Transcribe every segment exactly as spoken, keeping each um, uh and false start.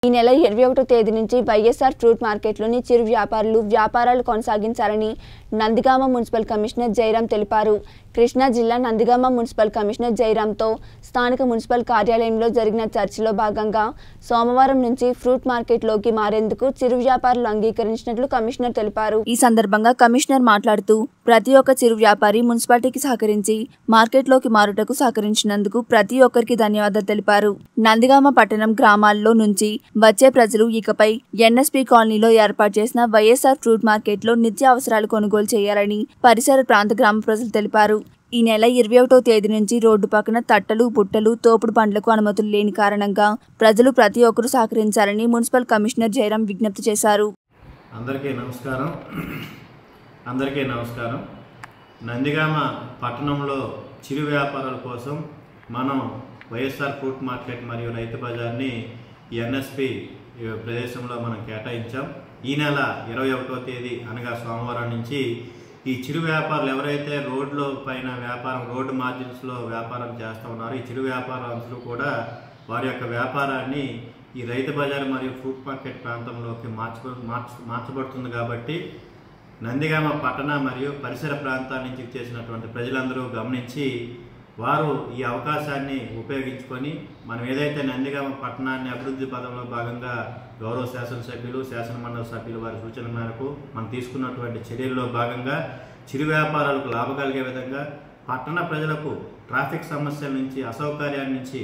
ఈ నెల ఇరవై ఒకటో తేదీ నుంచి వైఎస్ఆర్ ఫ్రూట్ మార్కెట్లోని చిరు వ్యాపారులు వ్యాపారాలు కొనసాగించాలని నందిగామ మున్సిపల్ కమిషనర్ జయరాం తెలిపారు. కృష్ణా జిల్లా నందిగామ మున్సిపల్ కమిషనర్ జయరాంతో స్థానిక మున్సిపల్ కార్యాలయంలో జరిగిన చర్చలో భాగంగా సోమవారం నుంచి ఫ్రూట్ మార్కెట్లోకి మారేందుకు చిరు వ్యాపారులు అంగీకరించినట్లు కమిషనర్ తెలిపారు. ఈ సందర్భంగా కమిషనర్ మాట్లాడుతూ ప్రతి ఒక్క చిరు వ్యాపారి మున్సిపాలిటీకి సహకరించి మార్కెట్లోకి మారుటకు సహకరించినందుకు ప్రతి ఒక్కరికి ధన్యవాదాలు తెలిపారు. నందిగామ పట్టణం గ్రామాల్లో నుంచి వచ్చే ప్రజలు ఇకపై ఎన్ఎస్పీ కాలనీలో ఏర్పాటు చేసిన వైఎస్ఆర్ ఫ్రూట్ మార్కెట్లో నిత్య అవసరాలు కొనుగోలు చేయాలని పరిసర ప్రాంత గ్రామ ప్రజలు తెలిపారు. ఈ నెల ఇరవై ఒకటో తేదీ నుంచి రోడ్డు పక్కన తట్టలు బుట్టలు తోపుడు బండ్లకు అనుమతులు లేని కారణంగా ప్రజలు ప్రతి ఒక్కరూ సహకరించాలని మున్సిపల్ కమిషనర్ జయరాం విజ్ఞప్తి చేశారు. అందరికీ నమస్కారం అందరికీ నమస్కారం నందిగామ పట్టణంలో చిరు వ్యాపారాల కోసం మనం వైఎస్ఆర్ ఫ్రూట్ మార్కెట్ మరియు రైతు బజార్ని ఎన్ఎస్పి ప్రదేశంలో మనం కేటాయించాం. ఈ నెల ఇరవై ఒకటో తేదీ అనగా సోమవారం నుంచి ఈ చిరు వ్యాపారులు ఎవరైతే రోడ్లో పైన వ్యాపారం రోడ్డు మార్జిన్స్లో వ్యాపారం చేస్తూ ఉన్నారో ఈ చిరు వ్యాపారస్తులు కూడా వారి యొక్క వ్యాపారాన్ని ఈ రైతు బజార్ మరియు ఫ్రూట్ మార్కెట్ ప్రాంతంలోకి మార్చ మార్చ మార్చబడుతుంది. కాబట్టి నందిగామ పట్టణ మరియు పరిసర ప్రాంతాల నుంచి చేసినటువంటి ప్రజలందరూ గమనించి వారు ఈ అవకాశాన్ని ఉపయోగించుకొని మనం ఏదైతే నందిగామ పట్టణాన్ని అభివృద్ధి పదంలో భాగంగా గౌరవ శాసనసభ్యులు శాసనమండలి సభ్యులు వారి సూచన మేరకు మనం తీసుకున్నటువంటి చర్యల్లో భాగంగా చిరు వ్యాపారాలకు లాభం కలిగే విధంగా పట్టణ ప్రజలకు ట్రాఫిక్ సమస్యల నుంచి అసౌకర్యాల నుంచి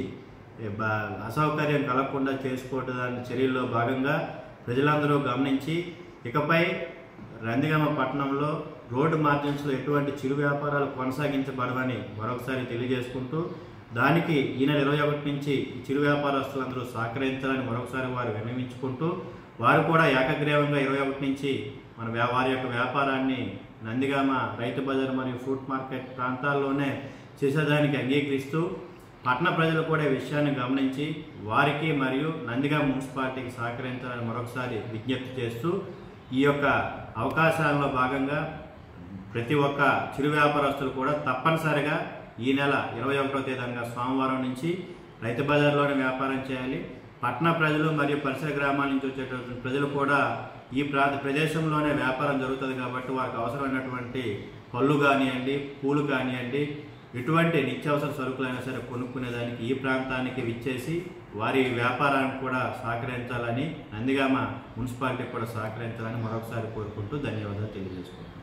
అసౌకర్యం కలగకుండా చేసుకోవడానికి చర్యల్లో భాగంగా ప్రజలందరూ గమనించి ఇకపై నందిగామ పట్టణంలో రోడ్డు మార్జిన్స్లో ఎటువంటి చిరు వ్యాపారాలు కొనసాగించబడవని మరొకసారి తెలియజేసుకుంటూ దానికి ఈ నెల ఇరవై ఒకటి నుంచి చిరు వ్యాపారస్తులందరూ సహకరించాలని మరొకసారి వారు విన్నవించుకుంటూ వారు కూడా ఏకగ్రీవంగా ఇరవై ఒకటి నుంచి మన వారి యొక్క వ్యాపారాన్ని నందిగామ రైతు బజార్ మరియు ఫ్రూట్ మార్కెట్ ప్రాంతాల్లోనే చేసేదానికి అంగీకరిస్తూ పట్టణ ప్రజలు కూడా ఈ విషయాన్ని గమనించి వారికి మరియు నందిగామ మున్సిపాలిటీకి సహకరించాలని మరొకసారి విజ్ఞప్తి చేస్తూ ఈ యొక్క అవకాశాలలో భాగంగా ప్రతి ఒక్క చిరు వ్యాపారస్తులు కూడా తప్పనిసరిగా ఈ నెల ఇరవై ఒకటో తేదీ సోమవారం నుంచి రైతు బజార్లోనే వ్యాపారం చేయాలి. పట్టణ ప్రజలు మరియు పరిసర గ్రామాల నుంచి వచ్చేటటువంటి ప్రజలు కూడా ఈ ప్రాంత ప్రదేశంలోనే వ్యాపారం జరుగుతుంది కాబట్టి వారికి అవసరమైనటువంటి పళ్ళు కానివ్వండి పూలు కానివ్వండి ఎటువంటి నిత్యావసర సరుకులైనా సరే కొనుక్కునేదానికి ఈ ప్రాంతానికి విచ్చేసి వారి వ్యాపారానికి కూడా సహకరించాలని నందిగామ మున్సిపాలిటీకి కూడా సహకరించాలని మరొకసారి కోరుకుంటూ ధన్యవాదాలు తెలియజేసుకుంటున్నాను.